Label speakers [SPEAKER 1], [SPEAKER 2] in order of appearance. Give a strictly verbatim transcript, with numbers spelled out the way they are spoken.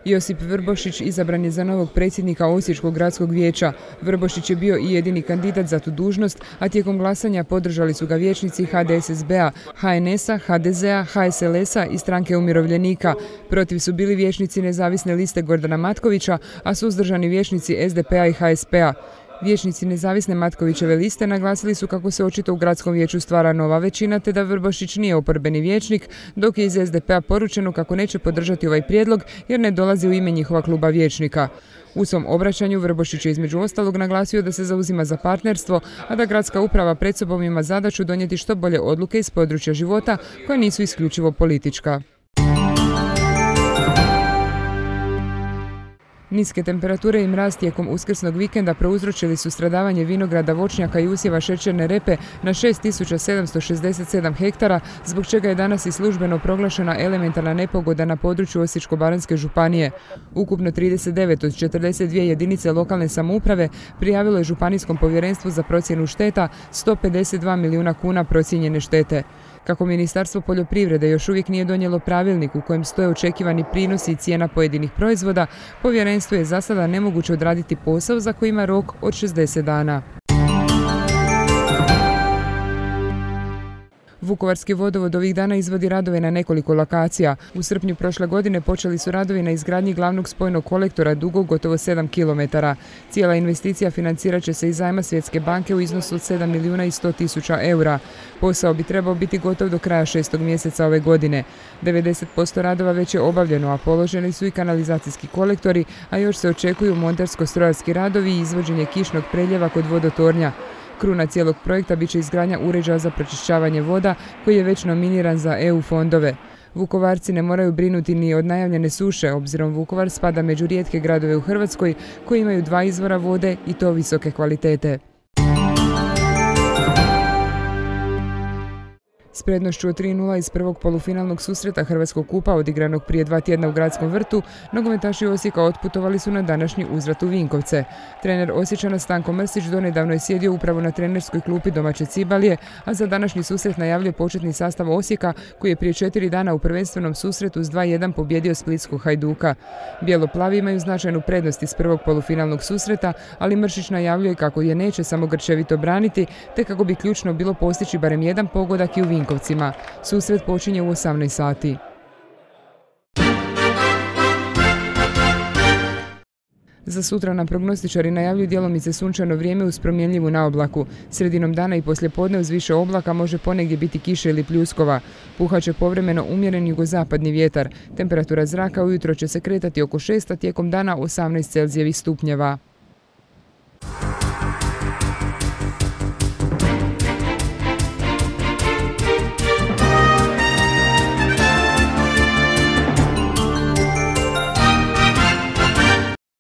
[SPEAKER 1] Josip Vrbošić izabran je za novog predsjednika Osječkog gradskog vijeća. Vrbošić je bio i jedini kandidat za tu dužnost, a tijekom glasanja podržali su ga vijećnici H D S S B-a, H N S-a, H D Z-a, H S L S-a i Stranke umirovljenika. Protiv su bili vijećnici nezavisne liste Gordana Matkovića, a suzdržani vijećnici S D P-a i H S P-a. Vijećnici nezavisne Matkovićeve liste naglasili su kako se očito u gradskom vijeću stvara nova većina te da Vrbošić nije oporbeni vijećnik, dok je iz S D P-a poručeno kako neće podržati ovaj prijedlog jer ne dolazi u ime njihova kluba vijećnika. U svom obraćanju Vrbošić je između ostalog naglasio da se zauzima za partnerstvo, a da gradska uprava pred sobom ima zadaću donijeti što bolje odluke iz područja života koje nisu isključivo politička. Niske temperature i mraz tijekom uskrsnog vikenda prouzročili su stradavanje vinograda, voćnjaka i usjeva šećerne repe na šest tisuća sedamsto šezdeset sedam hektara, zbog čega je danas i službeno proglašena elementarna nepogoda na području Osječko-baranjske županije. Ukupno trideset devet od četrdeset dvije jedinice lokalne samouprave prijavilo je Županijskom povjerenstvu za procjenu šteta sto pedeset dva milijuna kuna procijenjene štete. Kako Ministarstvo poljoprivrede još uvijek nije donijelo pravilnik u kojem stoje očekivani prinosi i cijena pojedinih proizvoda, povjerenstvo je za sada nemoguće odraditi posao za koji ima rok od šezdeset dana. Vukovarski vodovod ovih dana izvodi radove na nekoliko lokacija. U srpnju prošle godine počeli su radovi na izgradnji glavnog spojnog kolektora dugog gotovo sedam kilometara. Cijela investicija financirat će se iz zajma Svjetske banke u iznosu od sedam milijuna i sto tisuća eura. Posao bi trebao biti gotov do kraja šestog mjeseca ove godine. devedeset posto radova već je obavljeno, a položeni su i kanalizacijski kolektori, a još se očekuju montersko-strojarski radovi i izvođenje kišnog preljeva kod vodotornja. Kruna cijelog projekta bit će izgradnja uređaja za pročišćavanje voda koji je već nominiran za E U fondove. Vukovarci ne moraju brinuti ni od najavljene suše, obzirom Vukovar spada među rijetke gradove u Hrvatskoj koji imaju dva izvora vode i to visoke kvalitete. S prednošću od tri nula iz prvog polufinalnog susreta Hrvatskog kupa odigranog prije dva tjedna u Gradskom vrtu, nogometaši Osijeka otputovali su na današnji uzvrat u Vinkovce. Trener Osječana Stanko Mrsić donedavno je sjedio upravo na trenerskoj klupi domaće Cibalije, a za današnji susret najavljuje početni sastav Osijeka koji je prije četiri dana u prvenstvenom susretu s dva jedan pobjedio splitskog Hajduka. Bijelo-plavi imaju značajnu prednost iz prvog polufinalnog susreta, ali Mršić najavljuje kako je neće samo grčevito braniti, te kako bi ključno bilo postići barem jedan pogodak i u Vinkovcima. Susret počinje u osamnaest sati. Za sutra nam prognostičari najavljuju djelomice sunčano vrijeme uz promjenljivu naoblaku. Sredinom dana i poslijepodne uz više oblaka može ponegdje biti kiše ili pljuskova. Puhat će povremeno umjeren jugozapadni vjetar. Temperatura zraka ujutro će se kretati oko šest, a tijekom dana osamnaest Celzijevih stupnjeva.